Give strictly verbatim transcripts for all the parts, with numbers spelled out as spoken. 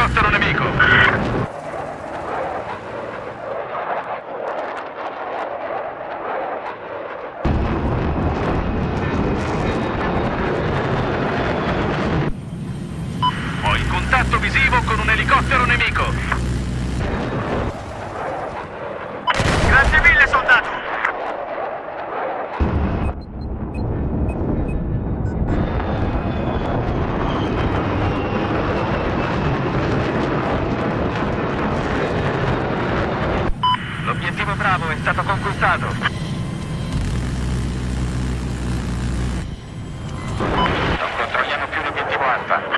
elicottero nemico! Ho il contatto visivo con un elicottero nemico! Grazie mille, soldato! L'obiettivo Bravo è stato conquistato! Non controlliamo più l'obiettivo Alfa!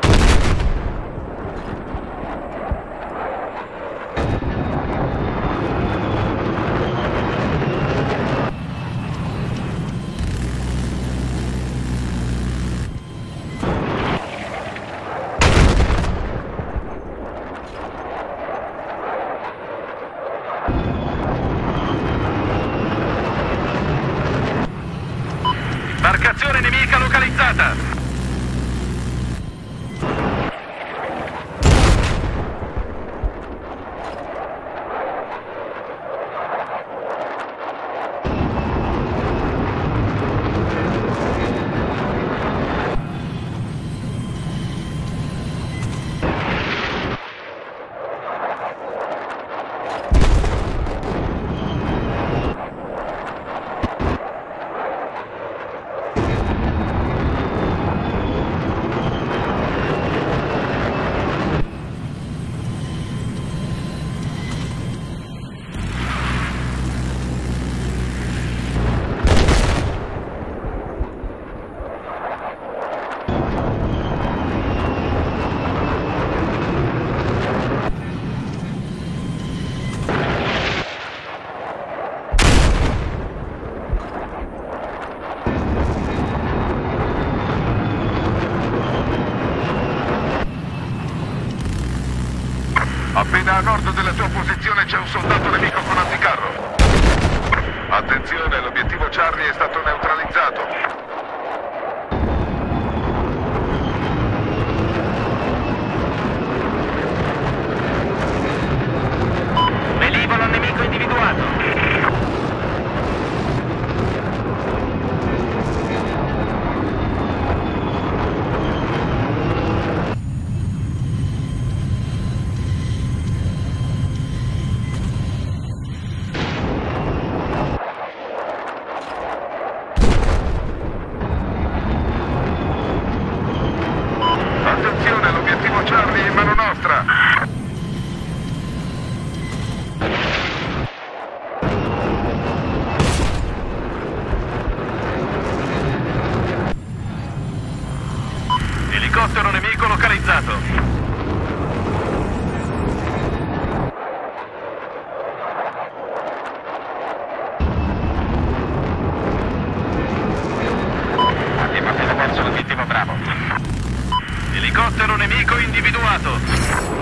Imbarcazione nemica localizzata! Appena a nord della tua posizione c'è un soldato nemico con anticarro. Attenzione, l'obiettivo Charlie è stato neutralizzato. Velivolo nemico individuato. Attenzione, l'obiettivo Charlie è in mano nostra! Elicottero nemico localizzato! Abbiamo appena perso l'obiettivo Bravo! Elicottero nemico individuato!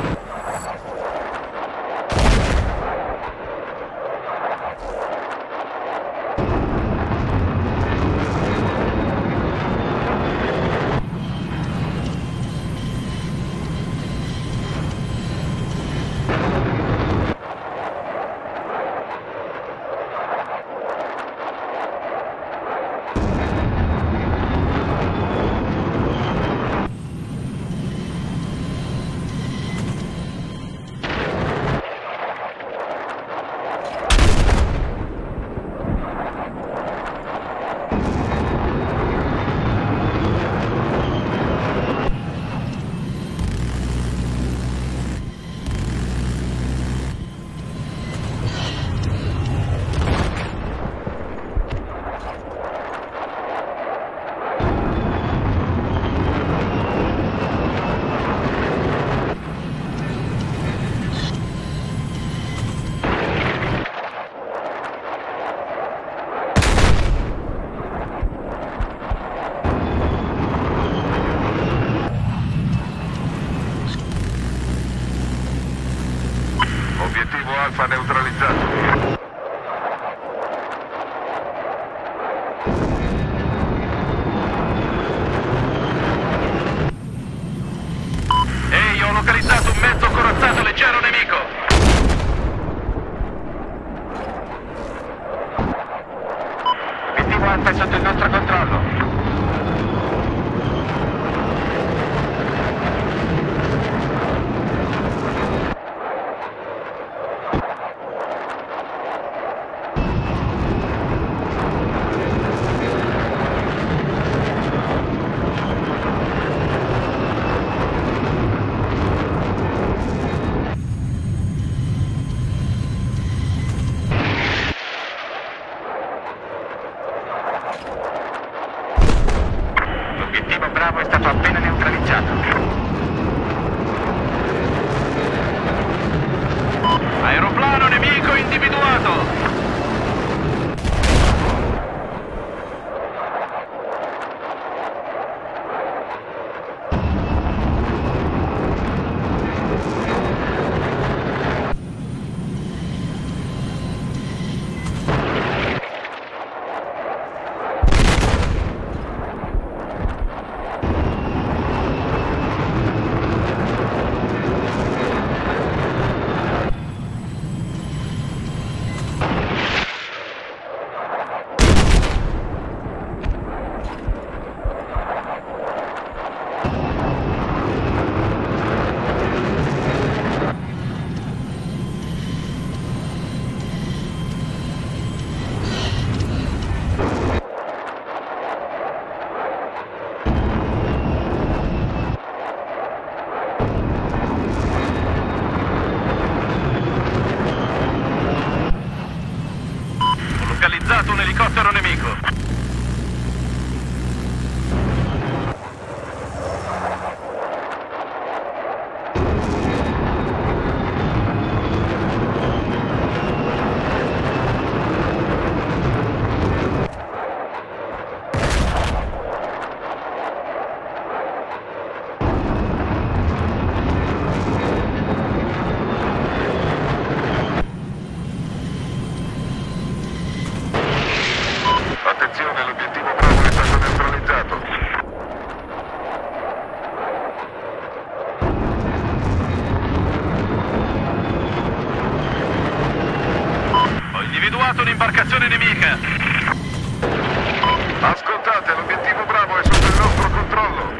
Obiettivo Alfa neutralizzato. Ehi, ho localizzato un mezzo coraggio. individuato! Localizzato un elicottero nemico. Attenzione, l'obiettivo Bravo è stato neutralizzato. Ho individuato un'imbarcazione nemica. Ascoltate, l'obiettivo Bravo è sotto il nostro controllo.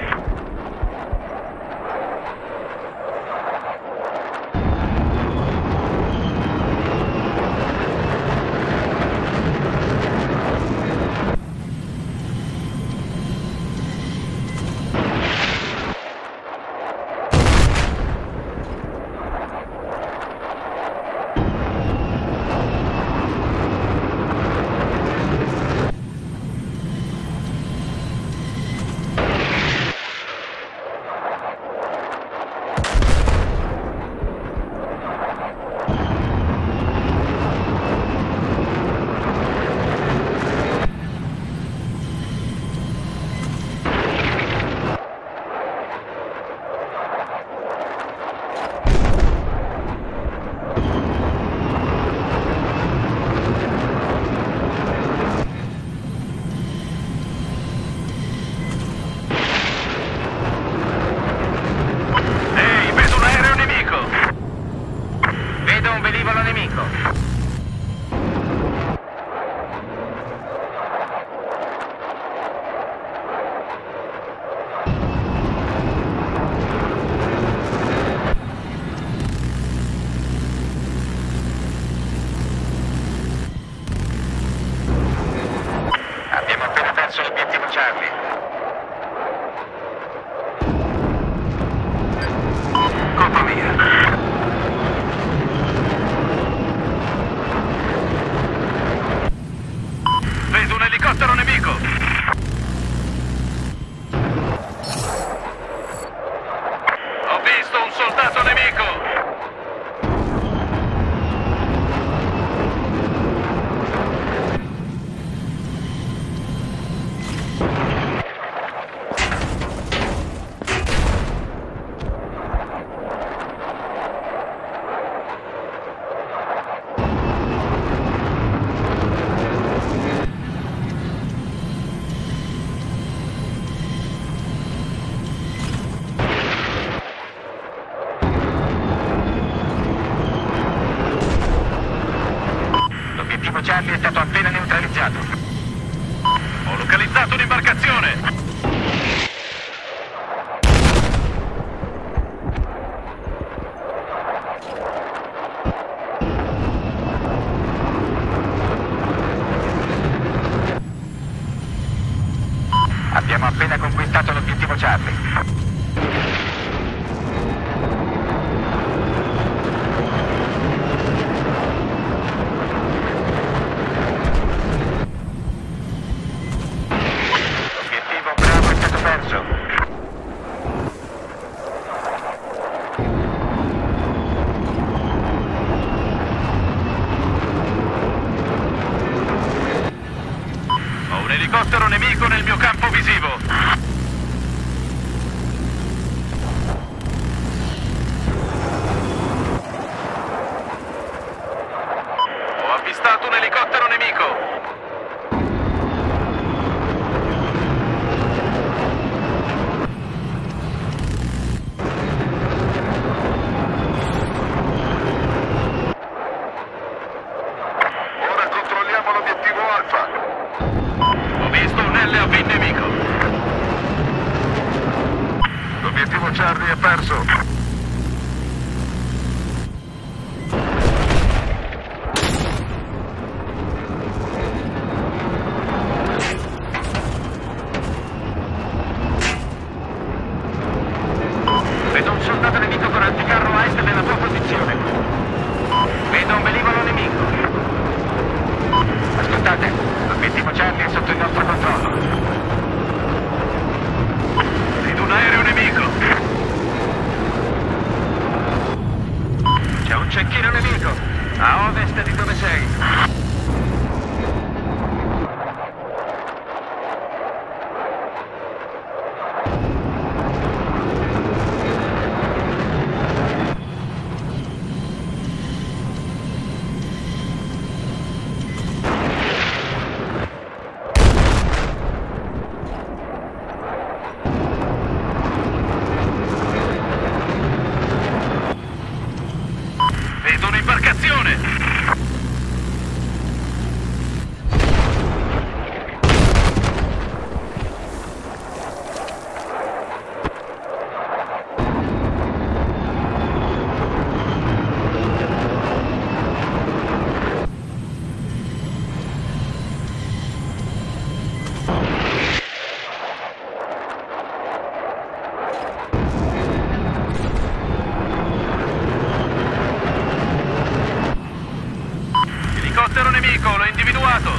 Charlie è stato appena neutralizzato. Ho localizzato un'imbarcazione! Abbiamo appena conquistato l'obiettivo Charlie. elicottero nemico nel mio campo visivo. Ho avvistato un elicottero nemico. L'obiettivo Alfa. Ho visto un L A V nemico. L'obiettivo Charlie è perso. Vedo un soldato nemico con anticarro a est della tua posizione. Vedo un velivolo nemico. Ascoltate, l'obiettivo Charlie è sotto il nostro controllo. Vedo un aereo nemico. C'è un cecchino nemico, a ovest di dove sei. Vedo un'imbarcazione! Elicottero nemico, l'ho individuato!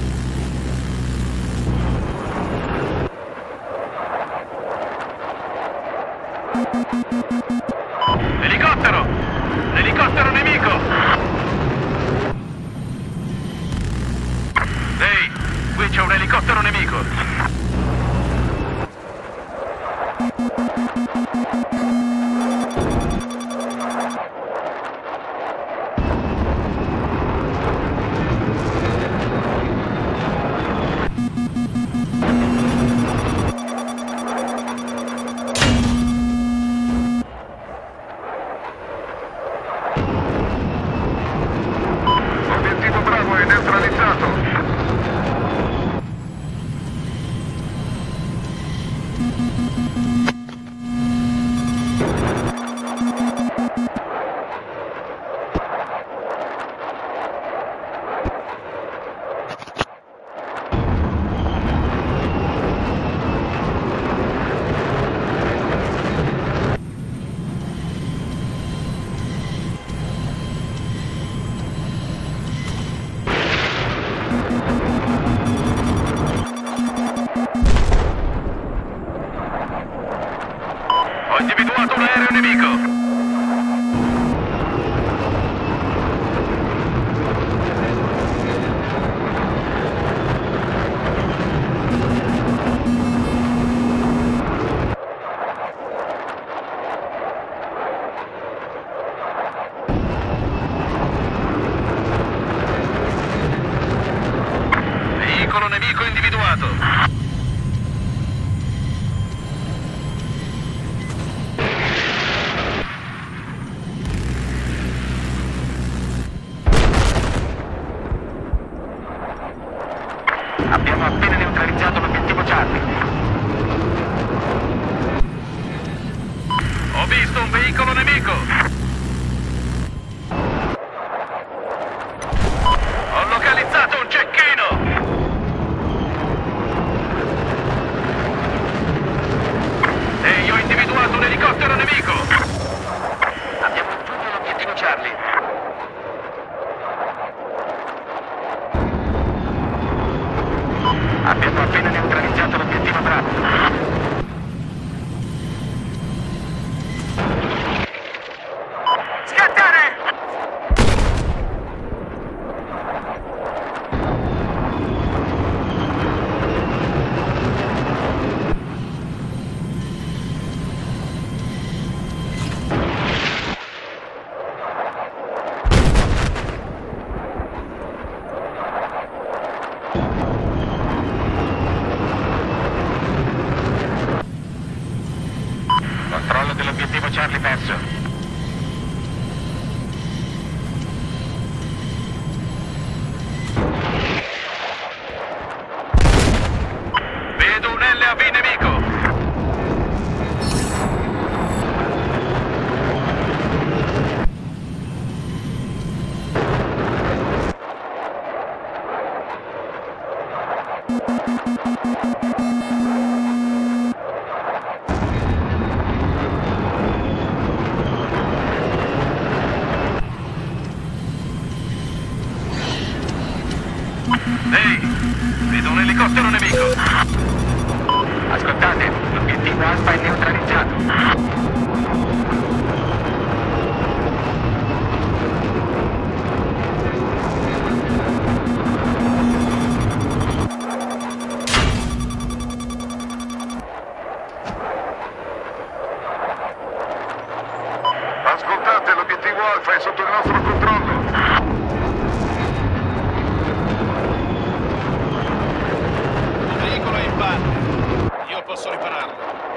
Elicottero! L'elicottero nemico! Ehi, qui c'è un elicottero nemico! Obiettivo Bravo è neutralizzato. Ho individuato un aereo nemico! Veicolo nemico individuato! Abbiamo appena neutralizzato l'obiettivo Charlie. Ho visto un veicolo nemico! Ho localizzato un cecchino! E io ho individuato un elicottero nemico! Abbiamo raggiunto l'obiettivo Charlie. Abbiamo appena neutralizzato l'obiettivo Bravo. Charlie perso. Vedo un L A V nemico. Ehi, vedo un elicottero nemico. Ascoltate, l'obiettivo Alfa è neutralizzato. Ascoltate, l'obiettivo Alfa è sotto il nostro controllo. Il veicolo è in panne. Io posso ripararlo.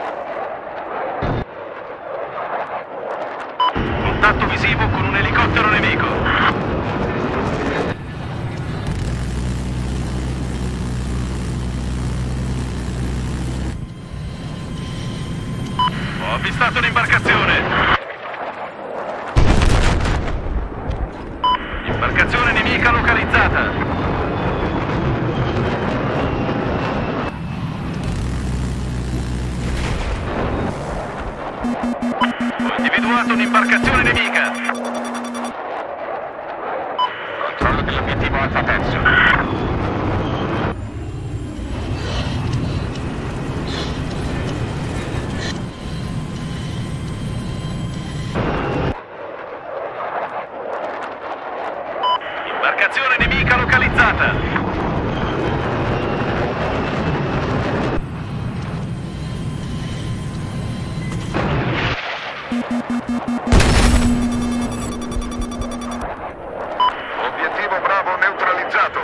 Contatto visivo con un elicottero nemico. Ho avvistato un'imbarcazione. Imbarcazione nemica localizzata. Ho individuato un'imbarcazione nemica. Controllo dell'obiettivo Alfa perso. Imbarcazione nemica localizzata. Obiettivo Bravo neutralizzato.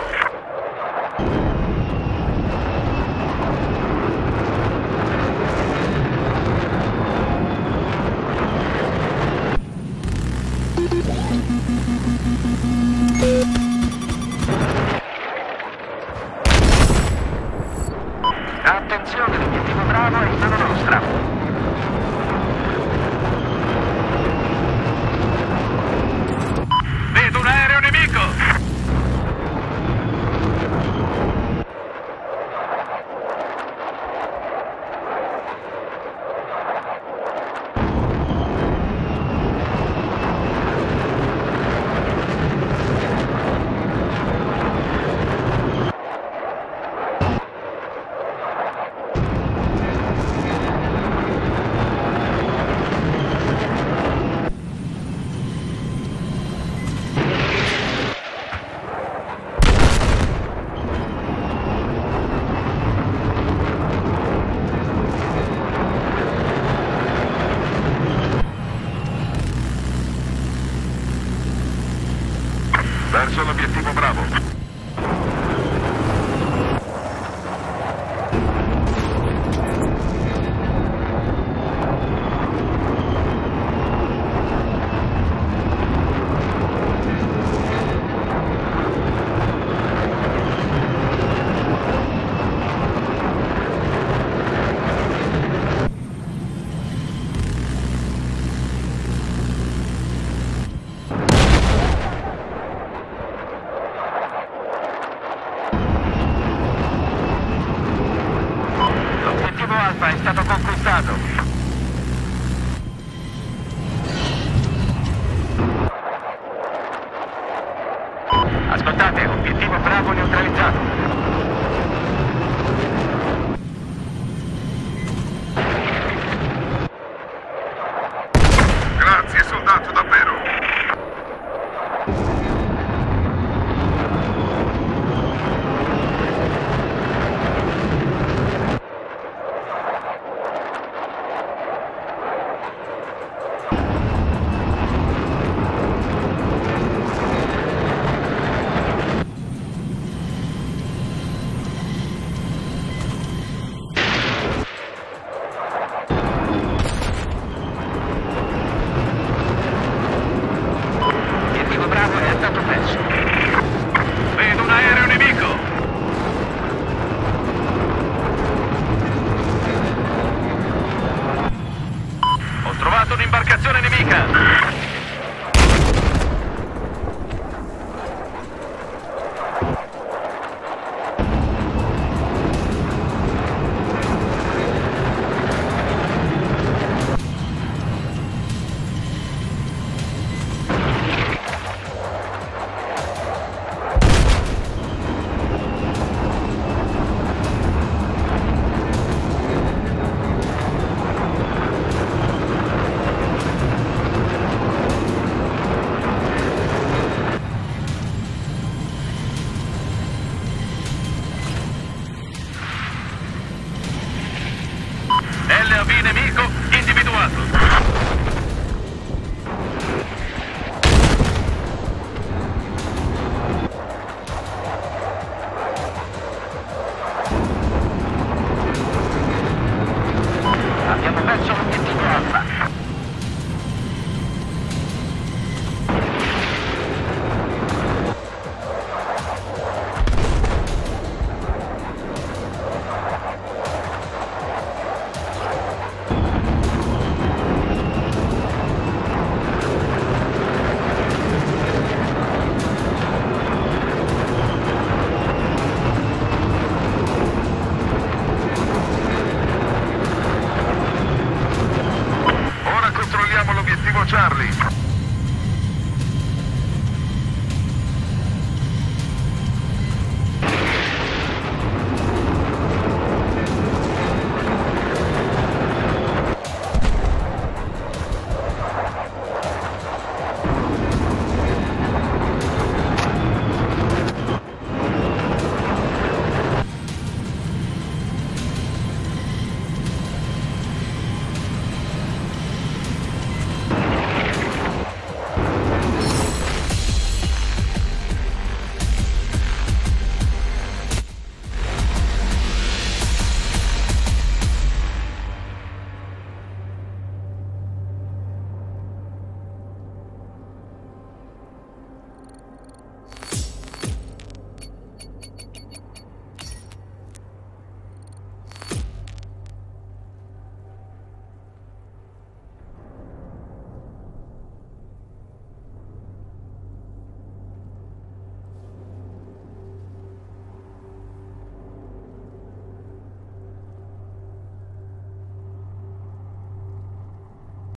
Attenzione, l'obiettivo Bravo è in mano nostra. Vedo un aereo nemico! Verso l'obiettivo Bravo.